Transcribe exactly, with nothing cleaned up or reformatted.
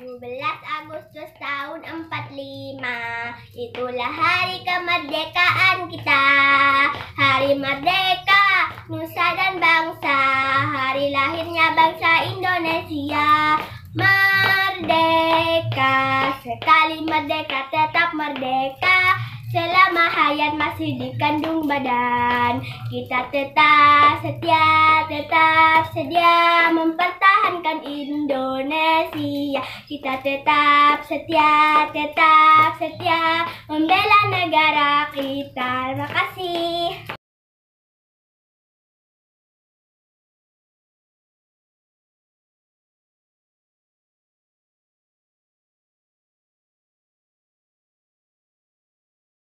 tujuh belas Agustus tahun empat puluh lima, itulah hari kemerdekaan kita. Hari merdeka, nusa dan bangsa, hari lahirnya bangsa Indonesia. Merdeka, sekali merdeka tetap merdeka. Selama hayat masih dikandung badan, kita tetap setia, tetap sedia mempertahankan Indonesia. Kita tetap setia, tetap setia membela negara kita. Terima kasih.